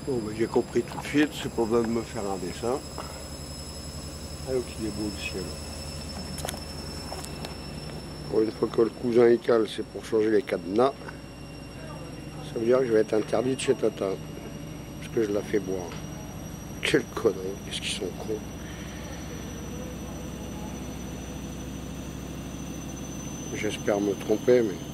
Bon, ben, j'ai compris tout de suite, c'est pas besoin de me faire un dessin. Alors qu'il est beau le ciel. Bon, une fois que le cousin il cale, c'est pour changer les cadenas. Ça veut dire que je vais être interdit de chez Tata. Parce que je la fais boire. Quelle connerie, qu'est-ce qu'ils sont cons. J'espère me tromper, mais...